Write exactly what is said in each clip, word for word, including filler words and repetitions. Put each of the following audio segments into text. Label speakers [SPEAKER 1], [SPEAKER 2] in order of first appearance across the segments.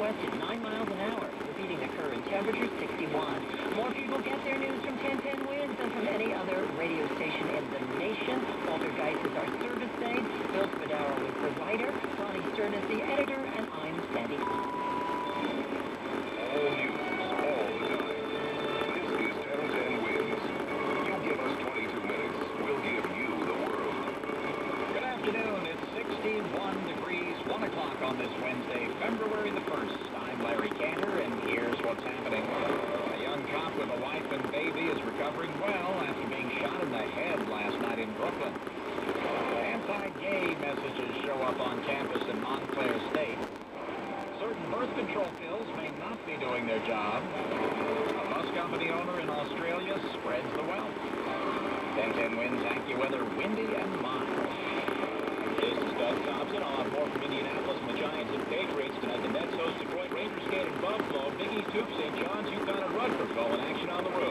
[SPEAKER 1] northwest at nine miles an hour. Repeating the current temperature, sixty-one. More people get their news from ten ten Winds than from any other radio station in the nation. Walter Geis is our service aide. Bill Spadaro is the writer. Ronnie Stern is the editor. And I'm Sandy.
[SPEAKER 2] All news, all the time. This is ten ten Winds. You give us twenty-two minutes, we'll give you the world.
[SPEAKER 3] Good afternoon. It's sixty-one degrees, one o'clock on this Wednesday, February the first. I'm Larry Cantor, and here's what's happening. A young cop with a wife and baby is recovering well after being shot in the head last night in Brooklyn. Anti-gay messages show up on campus in Montclair State. Certain birth control pills may not be doing their job. A bus company owner in Australia spreads the wealth. ten ten Winds, AccuWeather, windy and mild. This is Doug Thompson. I'll have more from Indianapolis and the Giants and Patriots tonight. The Nets host Detroit, Rangers skate in Buffalo, Big East Hoops, Saint John's, UConn, and Rutgers all in action on the road.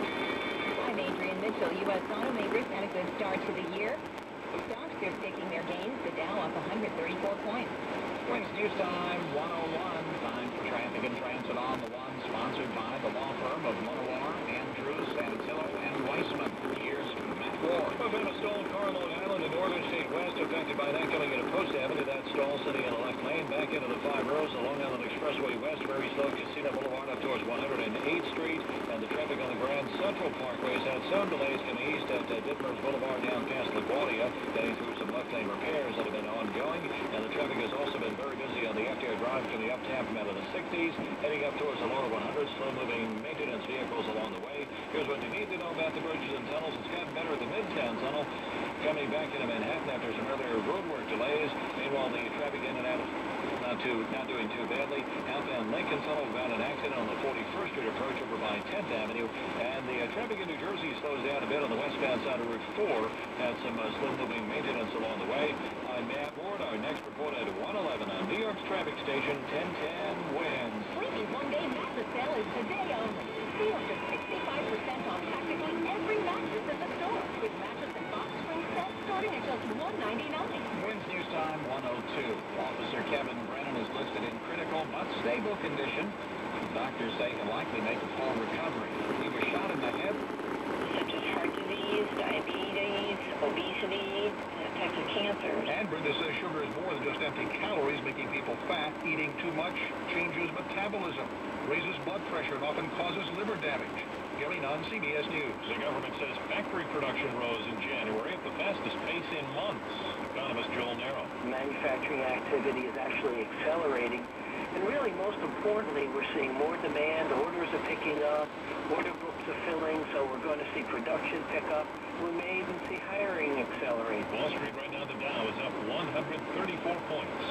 [SPEAKER 1] I'm Adrian Mitchell. U S automakers had a good start to the year. The stocks are taking their gains. The Dow up one hundred thirty-four points.
[SPEAKER 3] Winds News Time one oh one. Time for traffic and transit on the one, sponsored by the law firm of Monowar, Andrews, Santillo, and Weissman. Here's Matt Ward.
[SPEAKER 4] We found a stalled car on Long Island in Northern State West, affected by that coming into Post Avenue. That stall sitting in the left lane, back into the five rows, the Long Island Expressway West, very slow, Casino Boulevard up towards one hundred eighth Street, and the traffic on the Grand Central Parkway has had some delays coming east at uh, Ditmer's Boulevard down past LaGuardia, getting through some left lane repairs that have been ongoing, and the traffic has also been very busy on the F D R Drive coming uptown from out of the sixties, heading up towards the lower one hundred, slow-moving maintenance vehicles along the way. Here's what you need to know about the bridges and tunnels. It's gotten better at the Midtown Tunnel, coming back into Manhattan after some earlier roadwork delays. Meanwhile, the traffic in and out of not too, not doing too badly. Outbound Lincoln Tunnel about an accident on the forty-first Street approach over by tenth Avenue, and the uh, traffic in New Jersey slows down a bit on the westbound side of Route four. Had some uh, slow-moving maintenance along the way. I'm Matt Ward. Our next report at one eleven on New York's traffic station ten ten Winds.
[SPEAKER 1] Sleepy's one-day mattress sale is today only. See up to sixty-five percent off practically every mattress at the store, with mattress and box spring sets starting at just one ninety-nine.
[SPEAKER 3] Winds News Time one oh two. Officer Kevin Brennan is listed in critical but stable condition. Doctors say he'll likely make a full recovery. He was shot in the head.
[SPEAKER 5] Such as heart disease, diabetes, obesity, and types of cancers.
[SPEAKER 4] And Brenda says sugar is more than just empty calories, making people fat. Eating too much changes metabolism, raises blood pressure, and often causes liver damage. Gary Nunn, C B S News.
[SPEAKER 6] The government says factory production rose in January at the fastest pace in months. Economist Joel Narrow.
[SPEAKER 7] Manufacturing activity is actually accelerating. And really, most importantly, we're seeing more demand. Orders are picking up. Order books are filling, so we're going to see production pick up. We may even see hiring accelerate.
[SPEAKER 6] Wall Street right now, the Dow is up one hundred thirty-four points.